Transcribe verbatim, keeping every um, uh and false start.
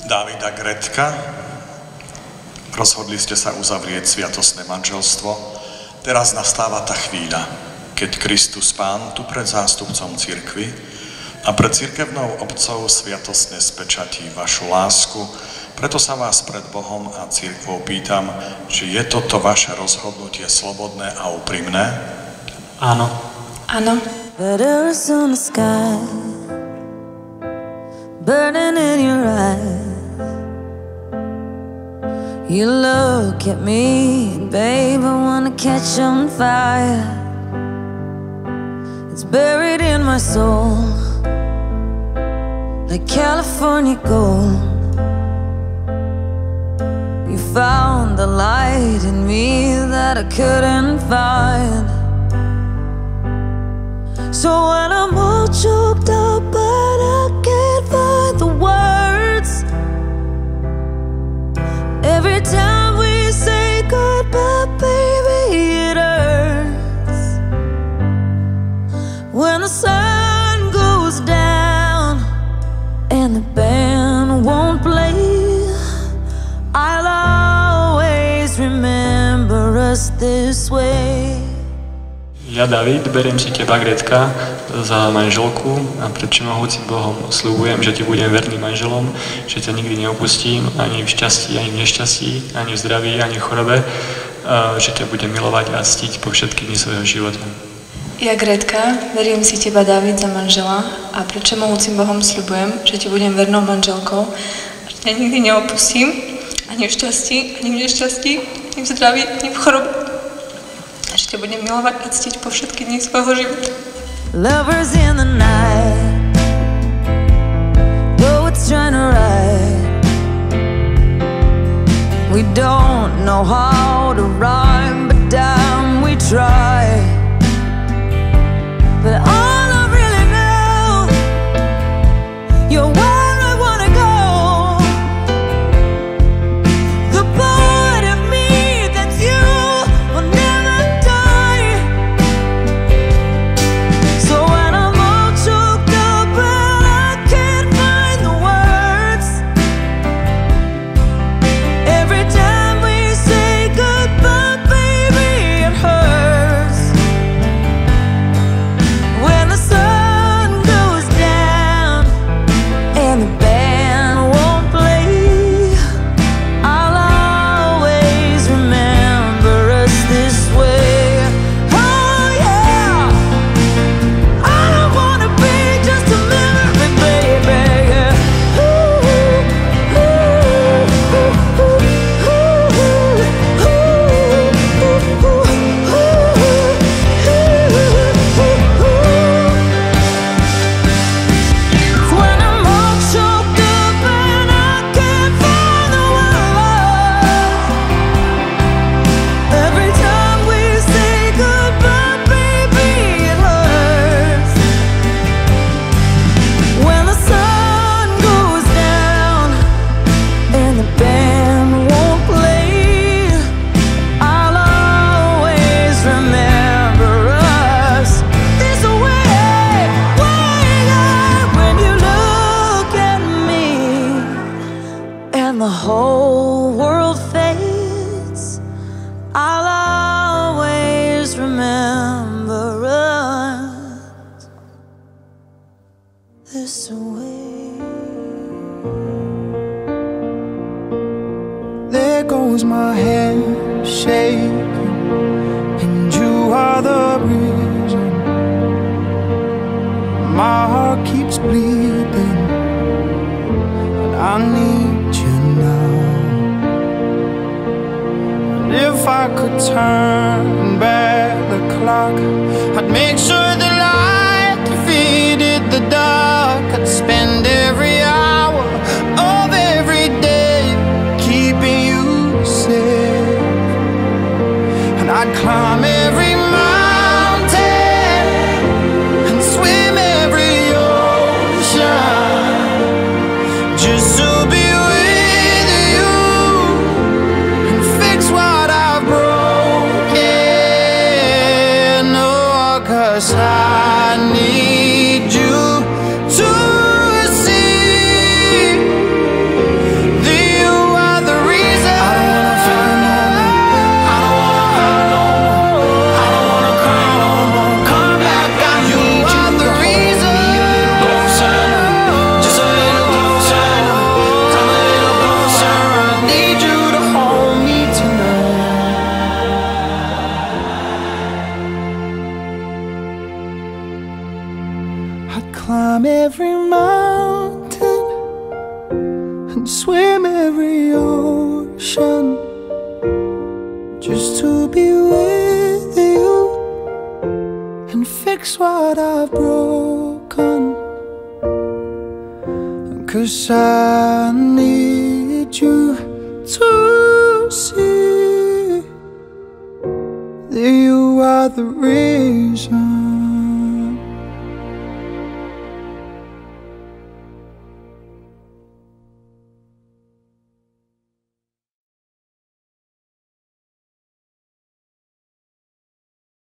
Davida Gretka. Rozhodli ste sa uzavrieť sviatostné manželstvo. Teraz nastáva tá chvíľa, keď Kristus Pán tu pred zástupcom cirkvi a pred cirkevnou obcov sviatostne spečatí vašu lásku. Preto sa vás pred Bohom a cirkvou pýtam, či je toto vaše rozhodnutie slobodné a úprimné? Áno. Áno. Letters on the sky, burning in your eyes. You look at me, babe, I wanna catch on fire. It's buried in my soul, like California gold. You found the light in me that I couldn't find. So when I'm all choked up but I can't find the words, every time we say goodbye, baby, it hurts. When the sun goes down and the band won't play, I'll always remember us this way. Ja, David, beriem si teba, Gretka, za manželku a pred všemohúcim Bohom sľubujem, že ti budem verným manželom, že ťa nikdy neopustím, ani v šťastí, ani v nešťastí, ani v zdraví, ani v chorobe, že ťa budem milovať a ctiť po všetky dni svojho života. Ja, Gretka, verím si teba, David, za manžela a pred všemohúcim Bohom sľubujem, že ti budem vernou manželkou a že ťa nikdy neopustím, ani v šťastí, ani v nešťastí, ani v zdraví, ani v chorobe. Že ťa budem milovať a ctiť po všetky dni svojho života. Lovers in the night, poets trying to write. We don't know how to rhyme, but damn, we try. But all I really know, you're where I wanna go. The part of me that you will never die. So when I'm all choked up and I can't find the words, every time we say goodbye, baby, it hurts. When the sun goes down and the band won't play, I'll always remember us this way. Oh yeah, I don't wanna be just a memory, baby. Yeah. Ooh, ooh, ooh, ooh, ooh, ooh, ooh, when I'm all choked up and I can't find the words, every time we say goodbye, baby, it hurts. When the sun goes down and the band won't play, I'll always remember us this way. When you look at me and the whole world fades, I'll always remember us this way. There goes my hand shaking, and you are the reason my heart keeps bleeding, and I need you now. And if I could turn back the clock, I'd make sure the light defeated the dark. I'd spend every hour of every day keeping you safe, and I'd climb every mountain and swim every ocean just to be with you and fix what I've broken. and swim every ocean just to be with you and fix what I've broken. 'Cause I need you to see that you are the reason